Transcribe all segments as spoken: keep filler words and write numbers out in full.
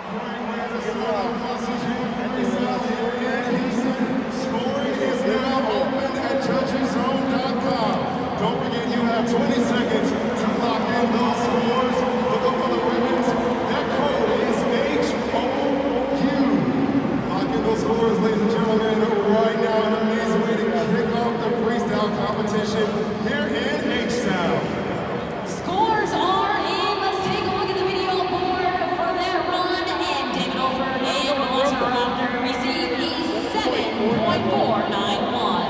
Scoring is now open at judges zone dot com. Don't forget you have twenty seconds to lock in those scores. Look up for the women's. That code is H O U. Lock in those scores, ladies and gentlemen, right now. An amazing way to kick off the freestyle competition here in H-Town. Scores are in. Let's take a look at the video board for their run. And David Olford and Velociraptor receive a seven point four nine one.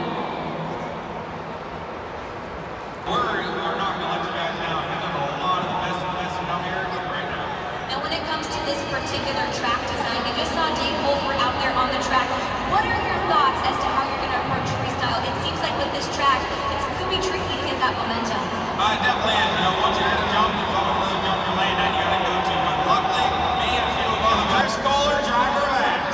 We're not going to let you guys down. You have a lot of the best and best down here right now. Now, when it comes to this particular track design, you just saw Dave Olford out there on the track. What are your thoughts as to how you're going to approach freestyle? It seems like with this track, it's going to be tricky to get that momentum. Uh, it definitely is. You know, once you're in a jump, there's always another jump you're laying that you got to go to. But luckily, me and a few of other guys, Scholar, driver of X.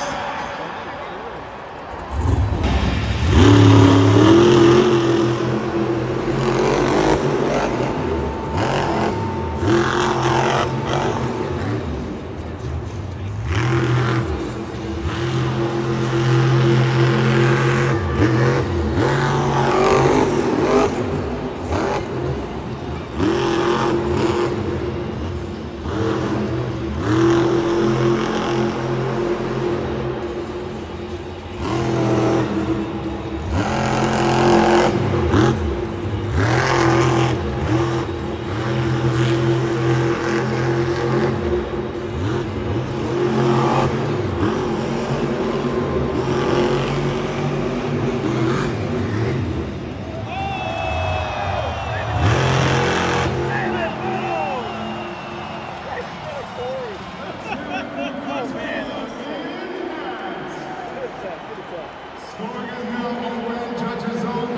Scoring is now open, judges zone.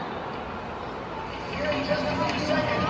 Here in just a few seconds.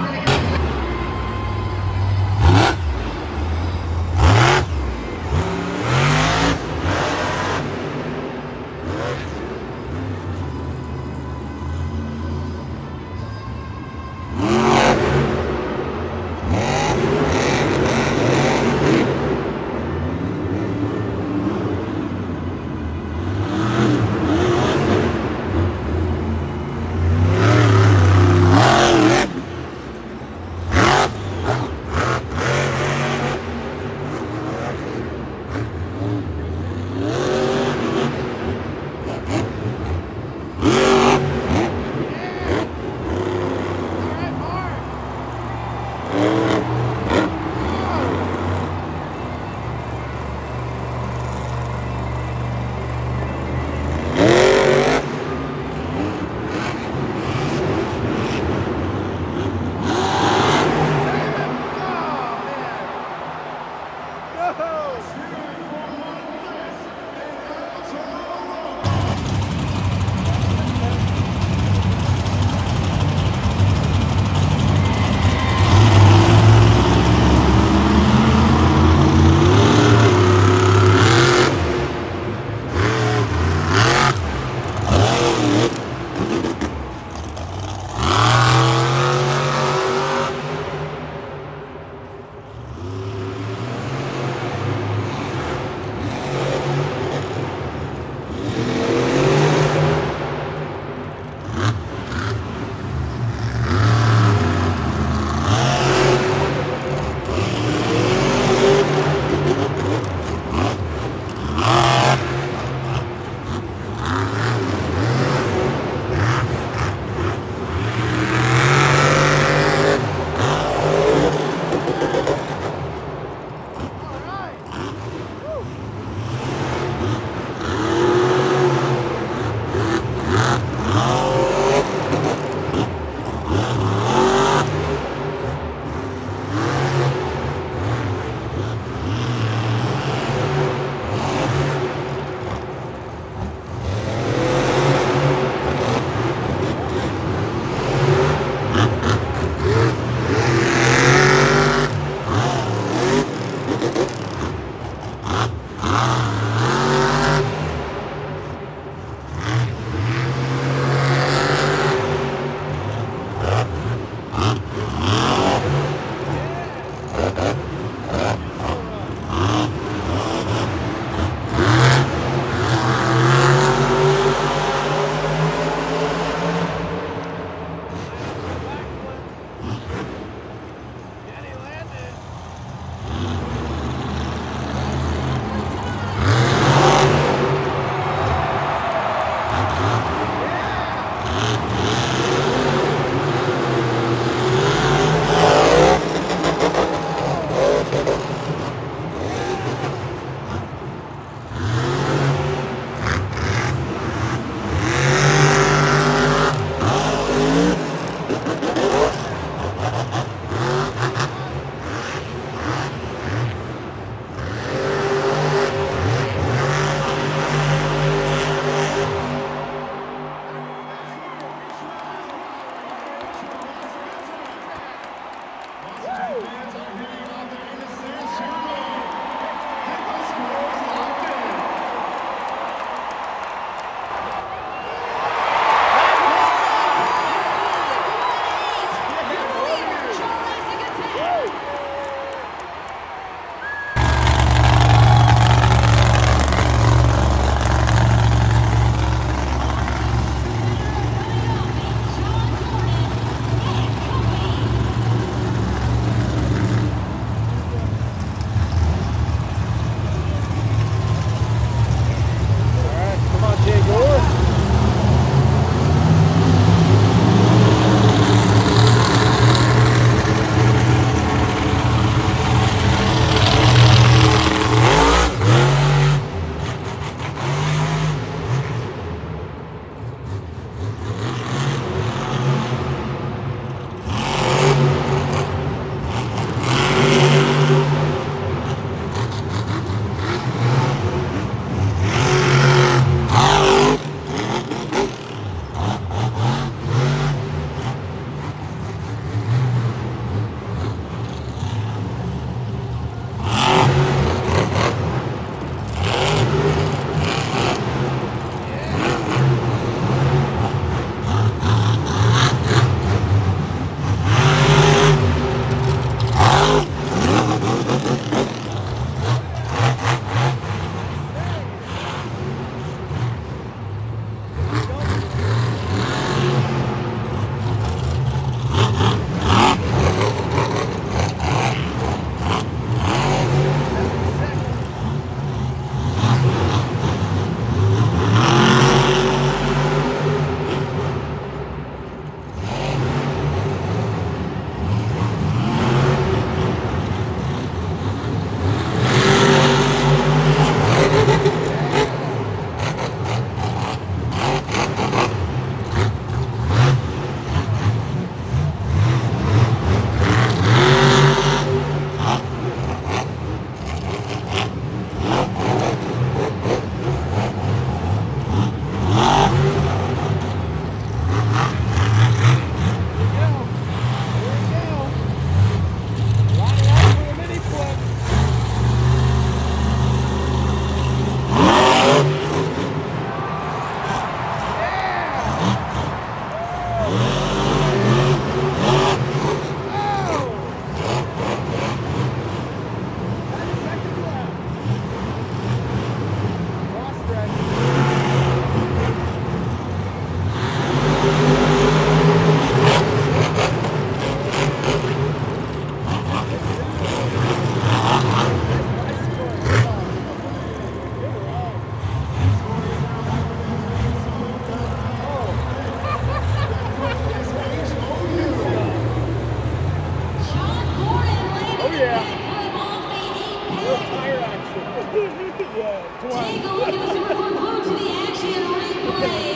tire action. Yeah, twice. Take a look at the Superboard Blue to the action replay.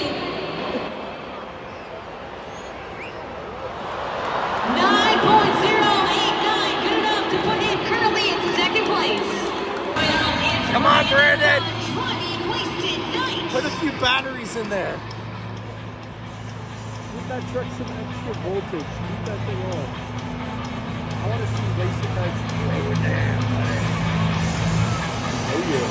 nine point zero eight nine, good enough to put him currently in second place. Come on, Brandon. Driving Wasted Night. Put a few batteries in there. Give that truck some extra voltage. Keep that thing on. I want to see Wasted Nights throw it down. Oh yeah.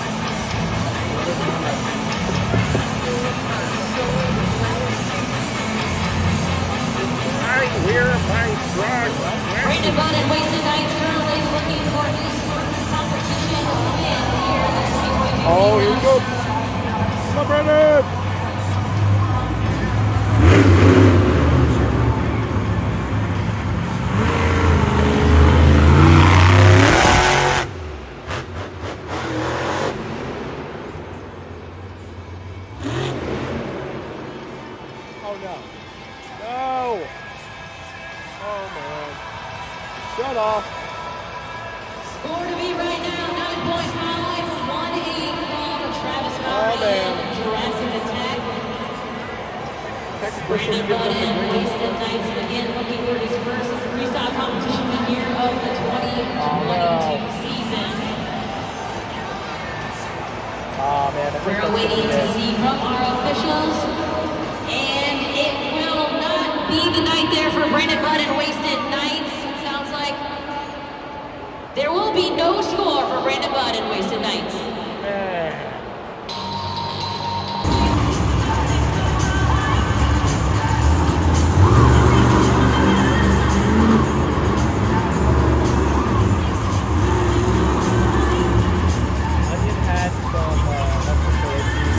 Right here, my truck. Brandon Bunn and Wasted Nights currently looking for his first competition win here this week. Oh, here we go. Come on, Brandon. Oh no. No! Oh man. Shut off. Score to be right now, nine point five one eight from Travis Oh Murray man. and Jurassic Attack. Technical Brandon Bunn and Wasted Nights again looking for his first freestyle competition win here of the twenty twenty-two season. Oh man. I think We're that's waiting gonna to be it. see from our officials, and it will not be the night there for Brandon Bunn and Wasted Nights. It sounds like there will be no score for Brandon Bunn and Wasted Nights. Man. Onion had some uh, necessary.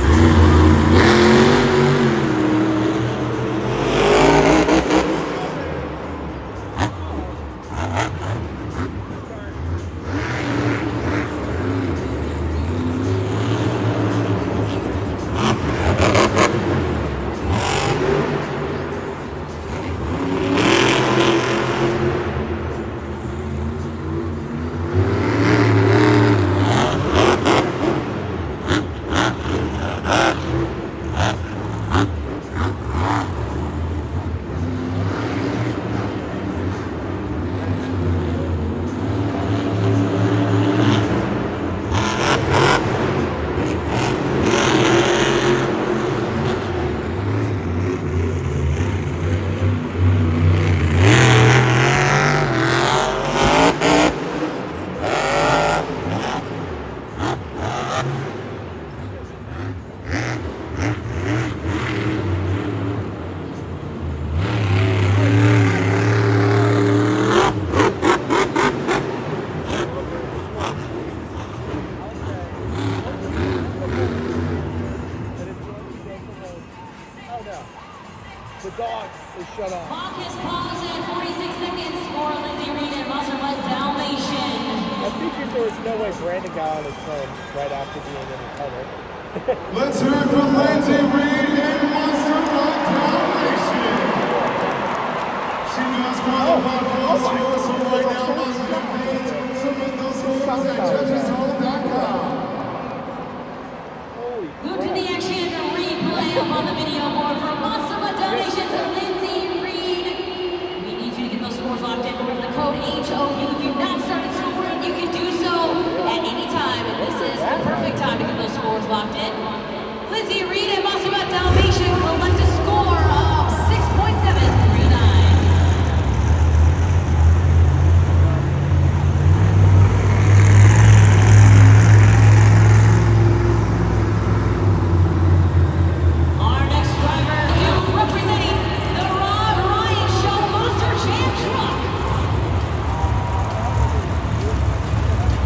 The dog is shut off. Clock is paused at forty-six seconds for Lindsay Reed and Musselbutt Dalmatian. I think if there was no way Brandon got on his phone right after being in the tunnel. Let's hear it for Lindsay Reed and Musselbutt Dalmatian. She does qualify for the scores, so right now Musselbutt Reed submit those scores at judges home dot com. Holy Move to crap. the action replay up on the video board for Musselbutt Dalmatian to Lindsay Reed. We need you to get those scores locked in. Remember the code H O U. If you've not started scoring, you can do so at any time. And this is the perfect time to get those scores locked in. Lindsay Reed and Musselbutt Dalmatian collect a score of six point seven three nine. Our next driver, representing the Rod Ryan Show Monster Jam Truck.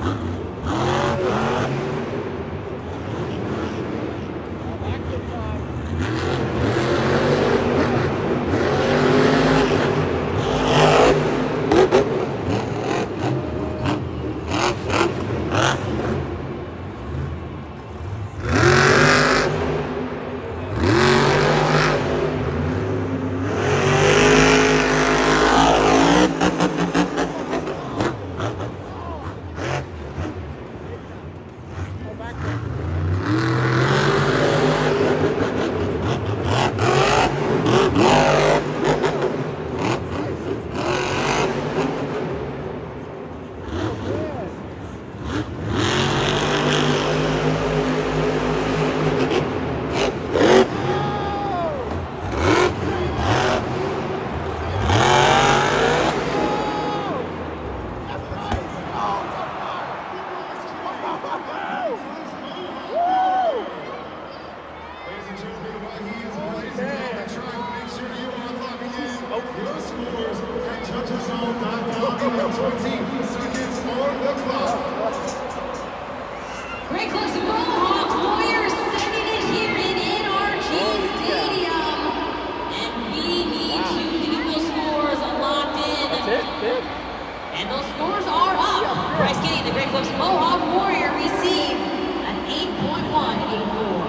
Great close to Mohawk Warriors sending it here in N R G Stadium. And we need wow. to get those scores locked in. That's it, fifth. And those scores are up. Bryce Kenny, the Great Clips Mohawk Warrior, received an eight point one eight four.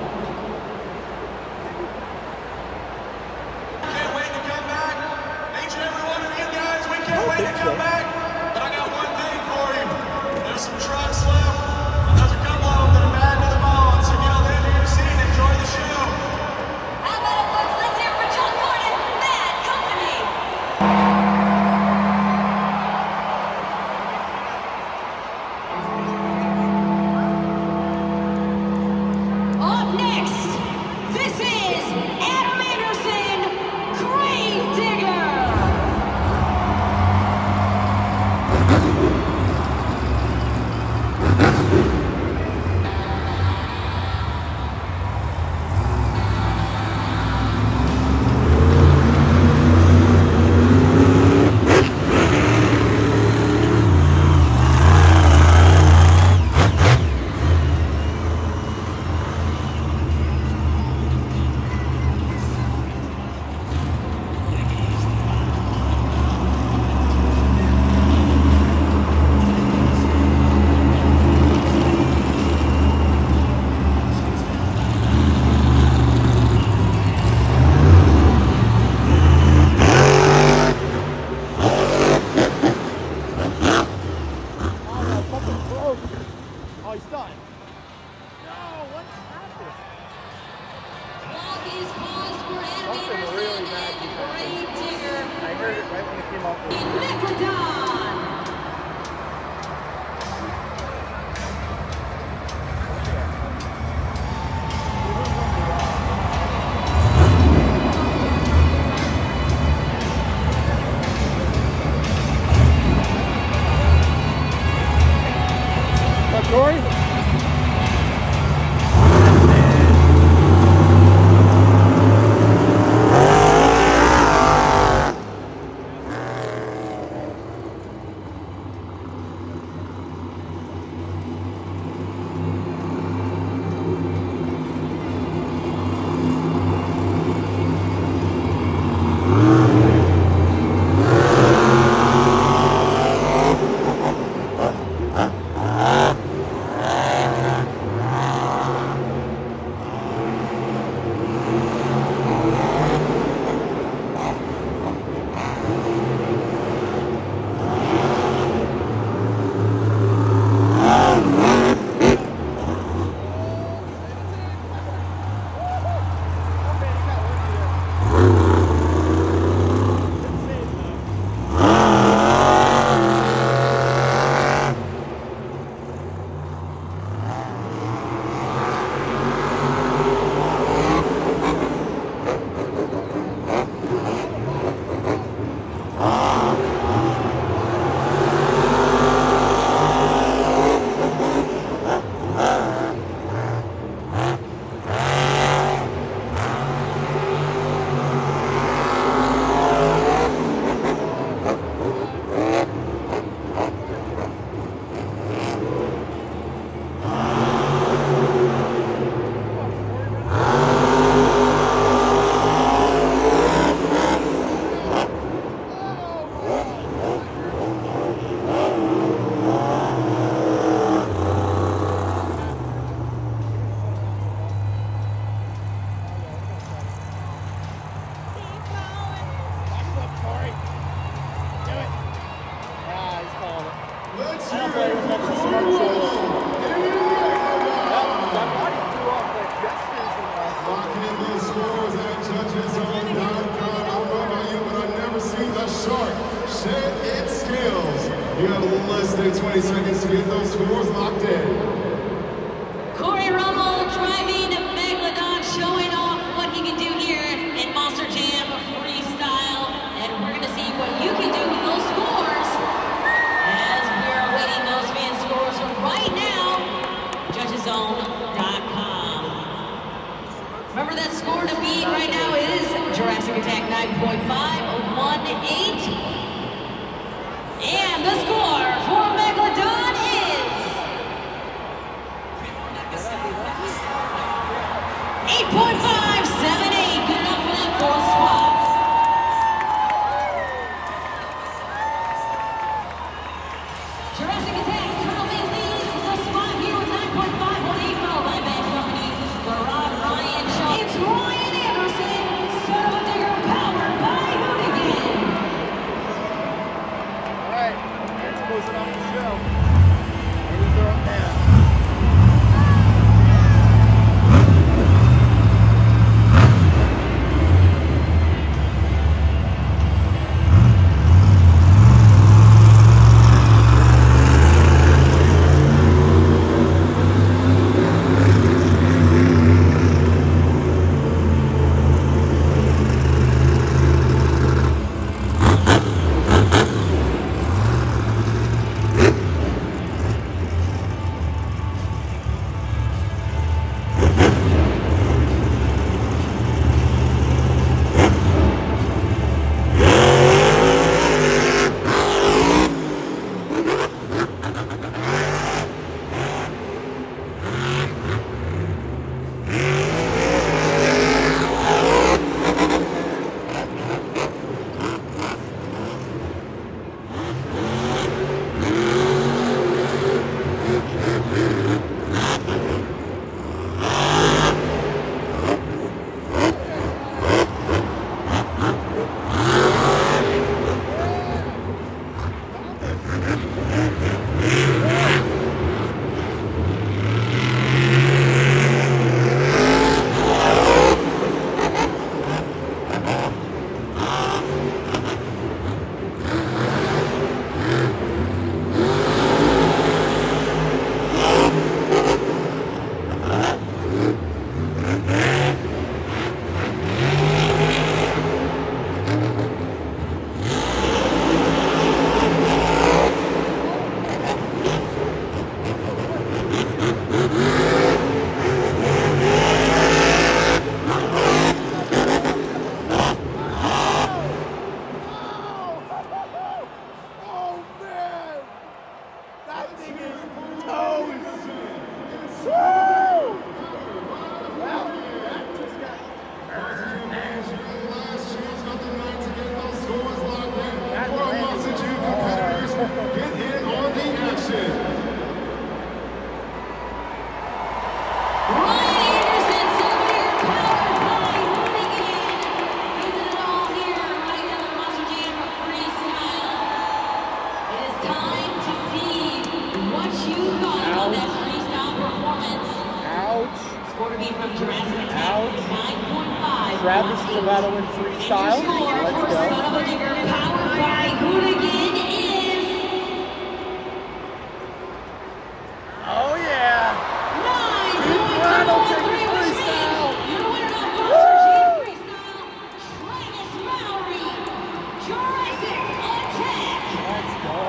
Can't wait to come back. Each and every one of you guys, we can't wait to come back. But I got one thing for you. There's some trucks left. There's a couple of them that are bad to the bone. So get on into your seat and enjoy the show. How about it, folks? Let's hear it for John Gordon, Bad Company. Up next, this is Adam Anderson, Grave Digger. Oh, he's done. No, what happened? Clock is paused for Adam Something Anderson really and bad Grave Digger I heard it right when it came off. in Megalodon. Corey? Let's I hear don't play it with for much Corey smart Rummel. shoulders. That, In that body threw off like gestures and last Locking in those scores at judges zone dot com. I don't know about you, but I've never seen the shark shed its scales. You have less than twenty seconds to get those scores locked in. Corey Rummel driving Megalodon, showing off what he can do here in Monster Jam Freestyle. And we're going to see what you can do with those scores as we're awaiting those fan scores right now. judges zone dot com. Remember that score to beat right now is Jurassic Attack nine point five one eight. And the score for Megalodon is eight point five seven eight. Good enough for that fourth spot. Jurassic Attack currently leads the spot here with nine point five one eight, followed by Bad Company, Garage Ryan Shaw. It's Ryan Anderson, son of a digger, powered by Hoonigan. All right, let's close it off the show. Here we go now. Travis is about to win freestyle. Let's go. Powered by Hoonigan is Oh yeah. nine Pete Brown will take the freestyle. Your winner of Monster Jam Freestyle, Travis Mowry, Jurassic Attack. Let's go.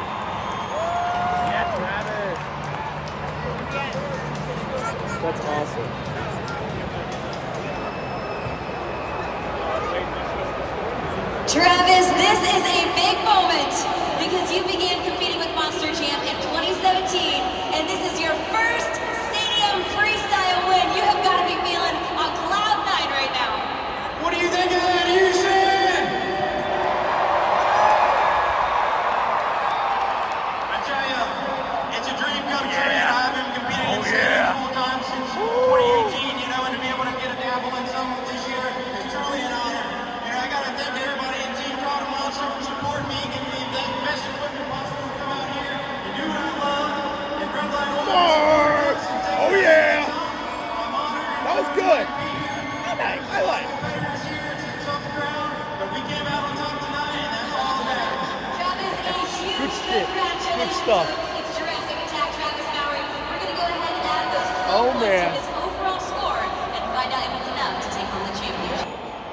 Yeah, Travis. That's awesome. Travis, this is a big moment because you began competing with Monster Jam in twenty seventeen, and this is your first stadium freestyle win. You have got to be feeling on cloud nine right now. What do you think of that, Houston? I tell you, it's a dream come true. I've been competing in stadiums full time since twenty eighteen. stuff. It's Jurassic Attack, Travis Mowry. We're going to go ahead and add those Oh, twelve man. points to his overall score and find out if it's enough to take home the championship.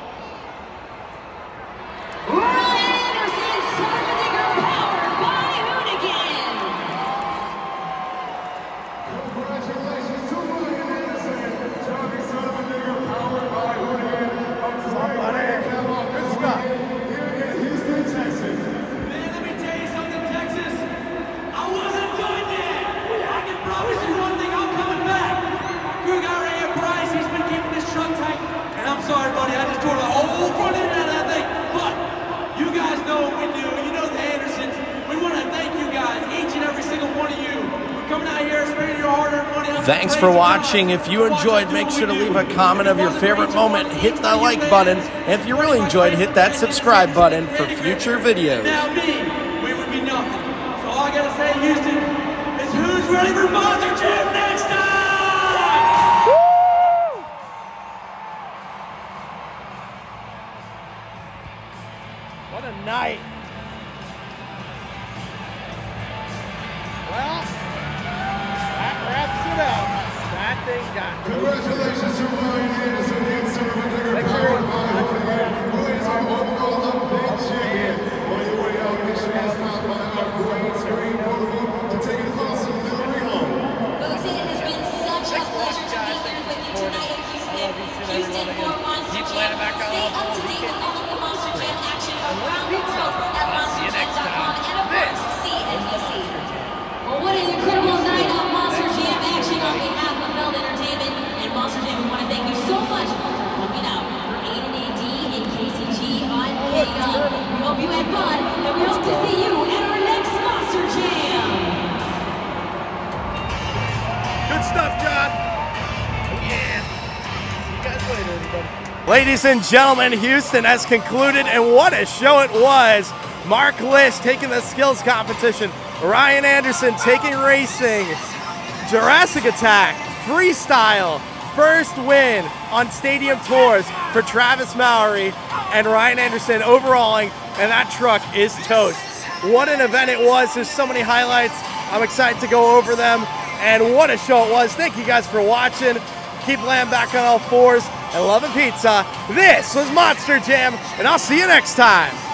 Ryan Anderson, Cervedinger, powered by Hoonigan. Congratulations to Ryan Anderson, Johnny Cervedinger, powered by Hoonigan. Good stuff. Here in Houston, Texas. Man, let me tell you something, Texas. I wasn't done yet. I can promise you one thing, I'm coming back. Crew guy right here, Bryce, he's been keeping this truck tight. And I'm sorry, buddy, I just tore the whole front end out of that thing. But you guys know what we do. You know the Andersons. We want to thank you guys, each and every single one of you, for coming out here, spending your hard-earned money. on Thanks some for crazy watching. guys. If you enjoyed, make sure to leave a comment of your favorite moment. Hit the like button. And if you really enjoyed, hit that subscribe button for future videos. Now me, we would be nothing. So all I gotta say, Houston, is who's ready for Monster Jam next time? Woo! What a night. Well, that wraps it up. That thing got Congratulations to Ryan Anderson and Cervedinger, Make sure powered you- by Hoonigan, who is our overall update champion. On your way out, make sure you stop by our green screen booth to take an awesome delivery home. Folks, it has been such a pleasure to be here with you tonight in Houston. Houston for Monster Jam. Stay up to date with all of the Monster Jam action around the world at monster jam dot com and of course C N B C. Well, what an incredible night of Monster Jam action on behalf of Feld Entertainment and Monster Jam. We want to thank you so much for coming out. For Aiden A D and K C G, I'm Katie Young. We hope you had fun and we hope to see you at our next Monster Jam. good stuff, John. Yeah. See you guys later, everybody. Ladies and gentlemen, Houston has concluded, and what a show it was. Mark List taking the skills competition, Ryan Anderson taking racing, Jurassic Attack, freestyle, first win on stadium tours for Travis Mowry, and Ryan Anderson overalling, and that truck is toast. What an event it was. There's so many highlights. I'm excited to go over them, and what a show it was. Thank you guys for watching. Keep laying back on all fours and loving pizza. This was Monster Jam, and I'll see you next time.